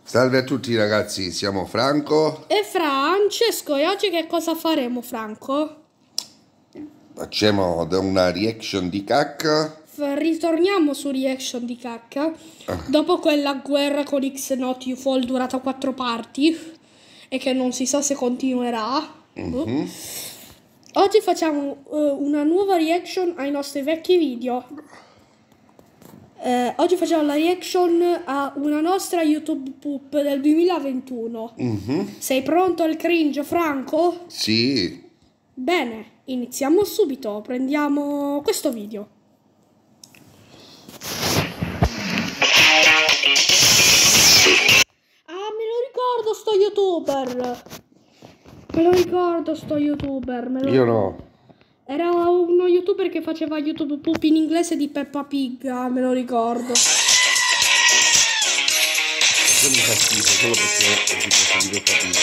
Salve a tutti ragazzi, siamo Franco e Francesco e oggi che cosa faremo, Franco? Facciamo una reaction di cacca. Ritorniamo su reaction di cacca dopo quella guerra con X-Not UFO durata 4 parti e che non si sa se continuerà. Oggi facciamo una nuova reaction ai nostri vecchi video. Oggi facciamo la reaction a una nostra YouTube Poop del 2021. Sei pronto al cringe, Franco? Sì. Bene, iniziamo subito. Prendiamo questo video. Ah, me lo ricordo sto youtuber. Io no. Era uno youtuber che faceva YouTube Poop in inglese di Peppa Pig, me lo ricordo. Io mi fa schifo solo perché si possa di Peppa Pig.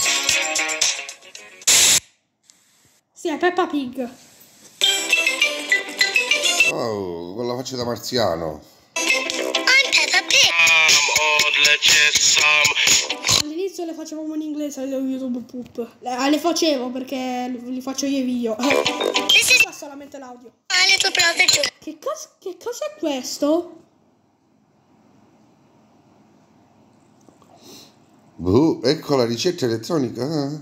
Sì, è Peppa Pig. Oh, con la faccia da marziano. I'm Peppa Pig. All'inizio le facevamo in inglese le YouTube Poop. Le facevo perché li faccio io i video. This is Qua solamente l'audio. my little brother George. Che cos'è questo? Ecco la ricetta elettronica.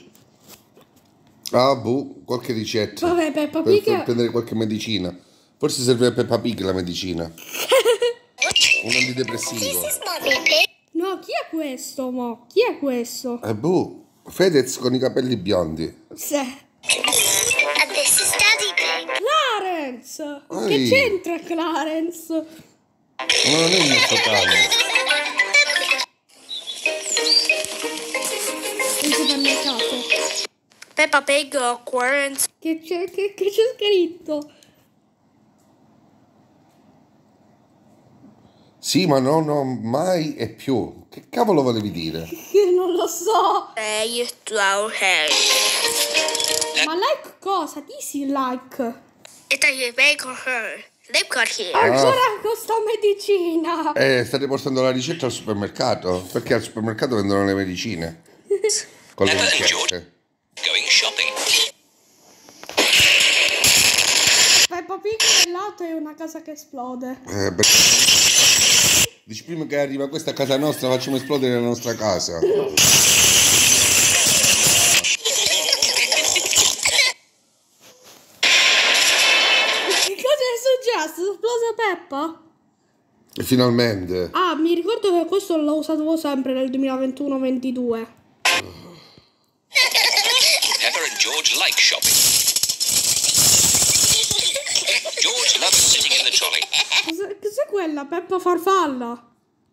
Qualche ricetta. Vabbè, Peppa Per Pig. prendere qualche medicina. Forse serve a Peppa Pig la medicina. Un antidepressivo. This is Mommy Pig. No, chi è questo, mo? Chi è questo? Fedez con i capelli biondi. Sì. And this is Daddy Pig. Clarence! Che Ehi. c'entra Clarence? Ma non è il nostro cane. In supermercato. Peppa Pig or Clarence. Che c'è scritto? Sì, ma no, mai e più. Che cavolo volevi dire? Che non lo so. You throw hair. Ma like cosa? Disi like. It's a big her. They've got here. Ancora con sta medicina. State portando la ricetta al supermercato? Perché al supermercato vendono le medicine. Con le ricette. Going shopping. Peppa Pig nell'auto è una casa che esplode. Dici prima che arriva questa a casa nostra, facciamo esplodere la nostra casa. Che cosa è successo? È esplosa Peppa? E finalmente. Ah, mi ricordo che questo l'ho usato sempre nel 2021-22. Peppa and George like shopping. George loves sitting in the trolley. Cos'è quella? Peppa farfalla?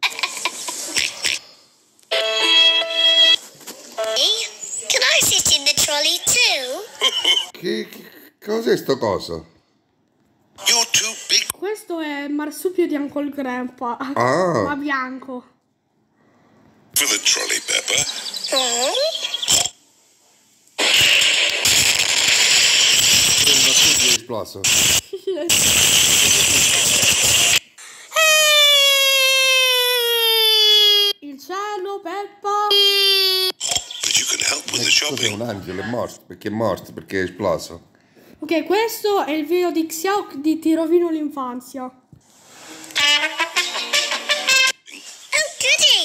Can I sit in the trolley too? Che cos'è sto coso? You're too big. Questo è il marsupio di Uncle Grandpa. Ah. Ma bianco. For the trolley, Peppa. È esploso. Il cielo, Peppa. But you can help with the Cos'è shopping. un angelo? È morto. Perché è morto? Perché è esploso. Ok, questo è il video di Xiao di Ti rovino l'infanzia. Oh, goody.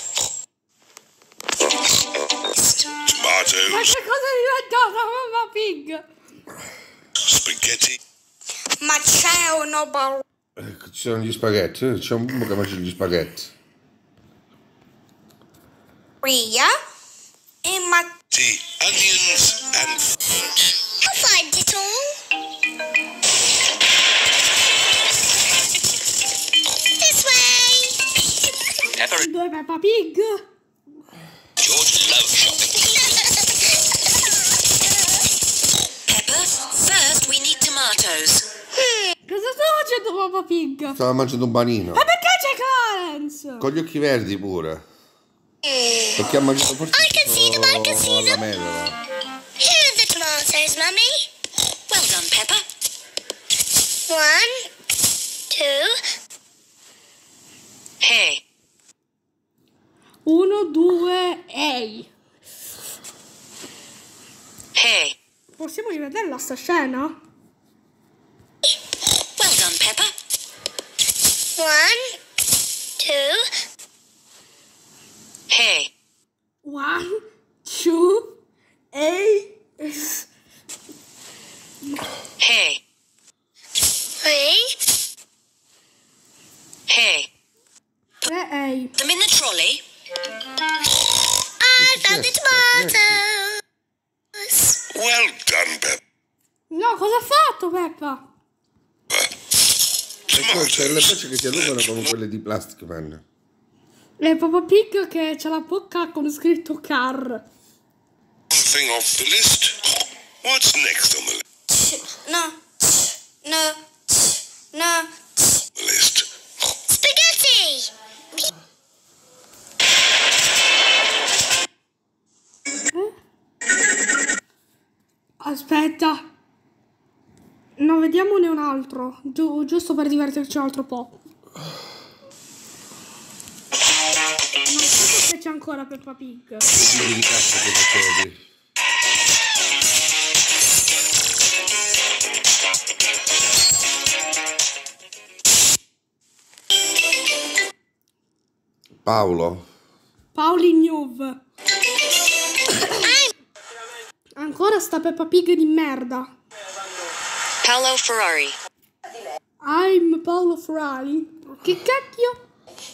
Ma Tomatoes, che cosa è diventata Peppa Pig? spaghetti. Ma c'è uno bar. Ecco, ci sono gli spaghetti. C'è un bimbo che mangia gli spaghetti. Ria. E ma... Tea, onions, and I'll find it all. This way. Peppa and Due Peppa Pig. George love shopping. Peppa, first we need tomatoes. Cosa sta facendo Peppa Pig? Stava mangiando un panino. Ma perché c'è Clarence? Con gli occhi verdi pure. Perché ha mangiato forse I can see them, I can see la them. medola. Here are the tomatoes, Mummy. Well done, Peppa. 1, 2. Hey, 1, 2, ehi. Hey. Possiamo rivederla sta scena? Well done, Peppa. 1, 2, Hey. 1, 2, ehi. Hey. 3, Hey. 3, ehi. Them in the trolley. I found the tomatoes. Well done, Peppa. No, cosa ha fatto Peppa? E poi c'è le facce che si allungano come quelle di Plastic Man. E Peppa Pig che c'ha la bocca con scritto car. Thing off the list. What's next on the list? Spaghetti. Aspetta. No, vediamone un altro. Giusto per divertirci un altro po'. Non so se c'è ancora Peppa Pig. Tipo di cazzo che facevi. Paolo. Paoli Nuv. Ancora sta Peppa Pig di merda. Paolo Ferrari. I'm Paolo Ferrari. Che cacchio?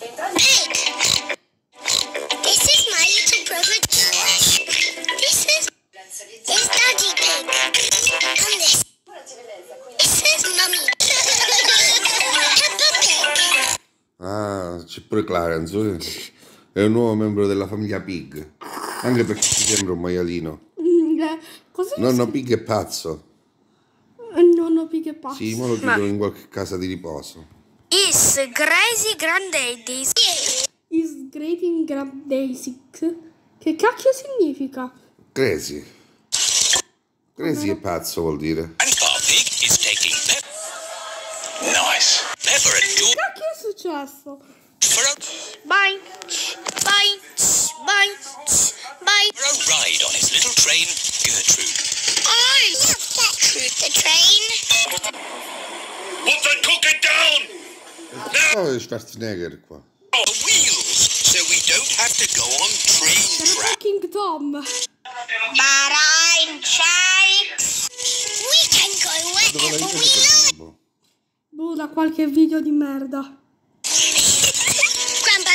This is my little brother George. This is Daddy Pig. And this is Mummy. Peppa Pig. Ah, c'è pure Clarence. È un nuovo membro della famiglia Pig. Anche perché ci sembra un maialino. Cosa Nonno Pig è pazzo. Nonno Pig è pazzo. Sì, ma lo chiudono in qualche casa di riposo. Is crazy granddaddy. Is great in Grand Basic. Che cacchio significa? Crazy. Crazy è pazzo vuol dire. Grandpa Pig is taking Peppa. Nice. Peppa and George Che cacchio è successo? for a Bye. Bye. Bye. Bye. ride on his little train, Gertrude. I love Gertrude the train. Put the cooker down! Oh, è Schwarzenegger qua. The wheels, so we don't have to go on train Era track. King Tom. But I'm Chikes. We can go Dove l'hai wherever we preso like. quel Da qualche video di merda. Grandpa.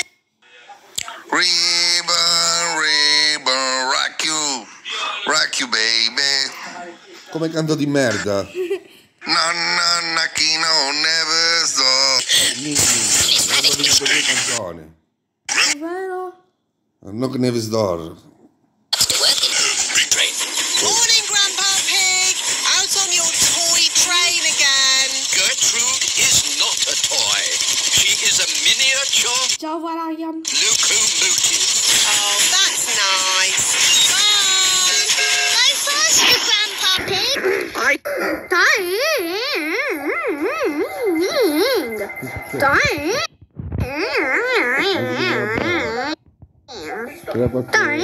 Ribbon, rock you baby. Come canto di merda. Nonna Kino never stop. Non ho vinto due canzoni. Ovvero? No never stop. Train. Morning, Grandpa Pig. Out on your toy train again. Gertrude is not a toy. She is a miniature Ciao Ryan. locomotive. Oh, that's nice. Bye. Go faster, Grandpa Pig. C'era qualche...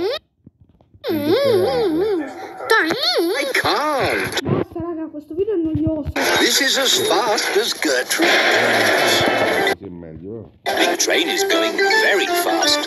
Basta raga, questo video è noioso. This is as fast as Gertrude. Sì, è meglio. Big train is going very fast.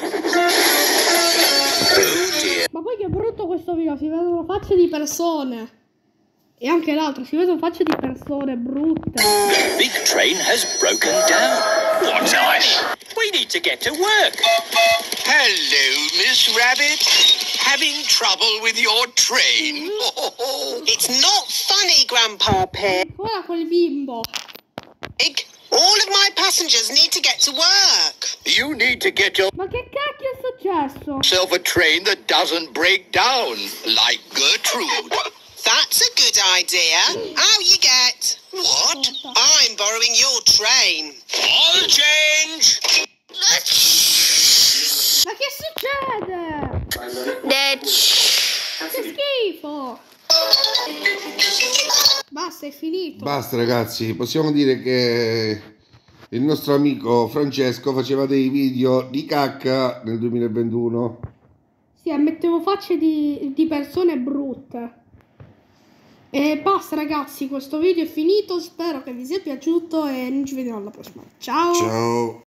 Oh dear. Ma poi che brutto questo video, si vedono facce di persone. E anche l'altro, si vedono facce di persone brutte. The big train has broken down. What nice. We need to get to work. Hello, Miss Rabbit. Having trouble with your train? It's not funny, Grandpa Pig. Ora quel bimbo. All of my passengers need to get to work. You need to get Ma che cacchio è successo? yourself a train that doesn't break down, like Gertrude. That's a good idea. How you get? What? I'm borrowing your train. All change. Ma che succede? Che schifo. Basta, è finito. Basta ragazzi, possiamo dire che il nostro amico Francesco faceva dei video di cacca nel 2021. Sì, mettevo facce di persone brutte. E basta ragazzi, questo video è finito, spero che vi sia piaciuto e ci vediamo alla prossima. Ciao! Ciao!